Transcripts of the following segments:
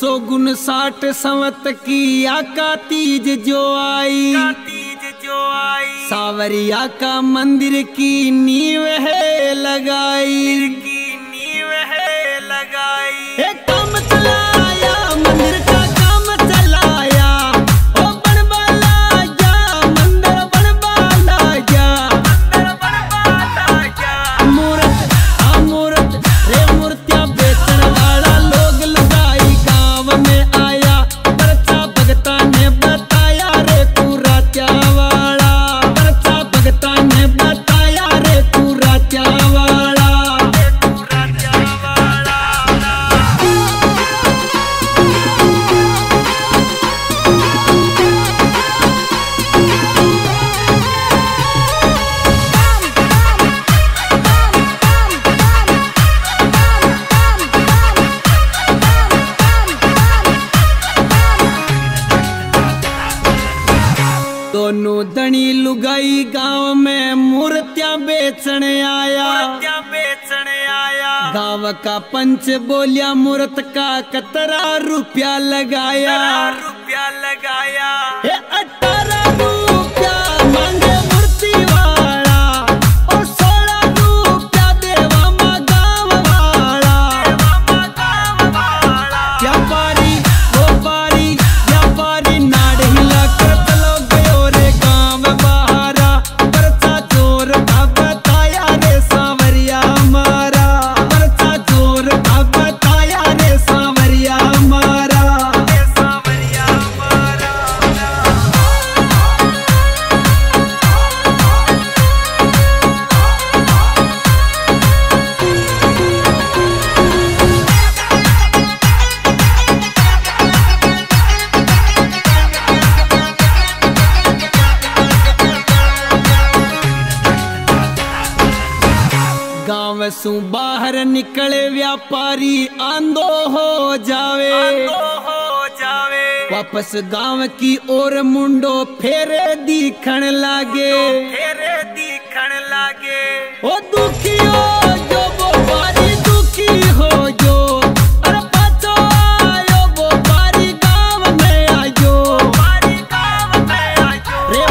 259 संवत की आका तीज जो आई, सावरिया का मंदिर की नींव है लगाई, काम चलाया मंदिर का काम चलाया, ओ बनवाला जा मंदिर बनवाला जा, मूर्त रे मूर्तियां बेचन वाला लोग लगाई गांव में आया, परचा भगता ने बताया रे पूरा क्या वाला, परचा भगता ने बताया रे पूरा क्या वाला। दोनों धनी लुगाई गांव में मूर्तियां बेचने आया, गांव का पंच बोलिया मूर्त का 17 रुपया लगाया, 18 रुपया मांगे मूर्ति वाला, और 16 रुपया देवा मां गांव वाला। व्यापारी व्यापारी नाड़ हिला कर चलो गयो रे गांव बहारा, परचा जोर का बताया रे सांवरिया मारा, परचा जोर का बताया रे सांवरिया मारा। गांव सु बाहर निकले व्यापारी आंधो हो जावे, वापस गांव की ओर मुंडो फेरे दिखण लागे, ओ दुखी हो जो व्यापारी दुखी हो जो, अरे पाछो आयो व्यापारी गांव में आयो, रे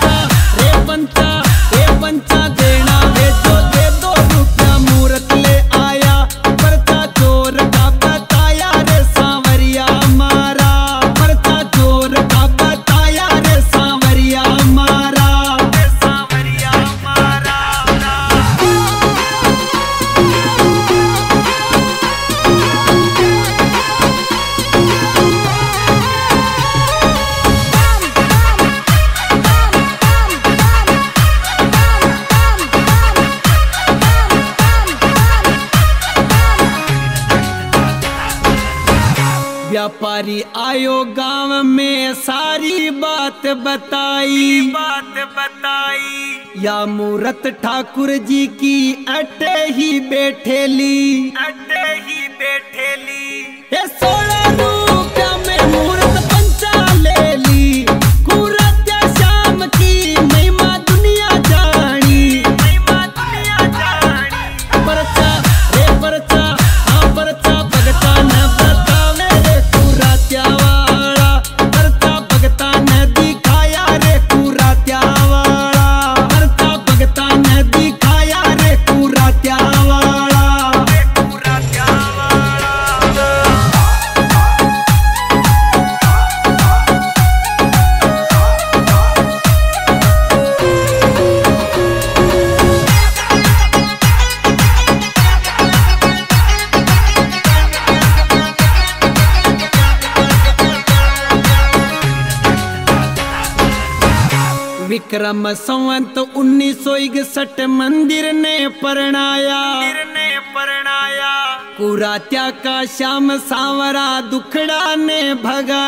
पंचा देना है जो दे दो रुपया मूर्त ले आया, परचा जोर का बताया रे सांवरिया मारा, परचा जोर का बताया रे सांवरिया मारा। व्यापारी आयो गांव में सारी बात बताई, या मूरत ठाकुर जी की अटे ही बैठेली, ये 16 रुपया में मूरत पंचा ले ली, कुरात्या शाम की महिमा दुनिया जानी, परचा परचा भगता न बतावे रे कुरात्या वाला, परचा भगता ने दिखाया रे कुरात्या वाला, परचा भगता ने दिखाया रे कुरात्या वाला। विक्रम संवत 1961 मंदिर ने परणाया, कुरात्या का श्याम सांवरा दुखड़ा ने भगाया,